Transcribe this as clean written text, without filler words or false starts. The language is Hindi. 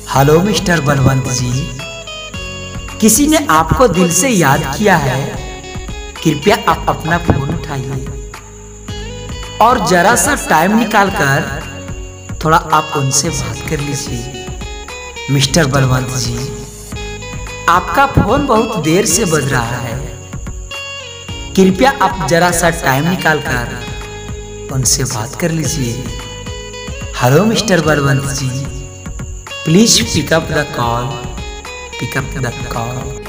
हेलो मिस्टर बलवंत जी, किसी ने आपको दिल से याद किया है। कृपया आप अपना फोन उठाइए और जरा सा टाइम निकालकर थोड़ा आप उनसे बात कर लीजिए। मिस्टर बलवंत जी, आपका फोन बहुत देर से बज रहा है। कृपया आप जरा सा टाइम निकालकर उनसे बात कर लीजिए। Hello mister Balwant ji, please pick up the call, pick up the call.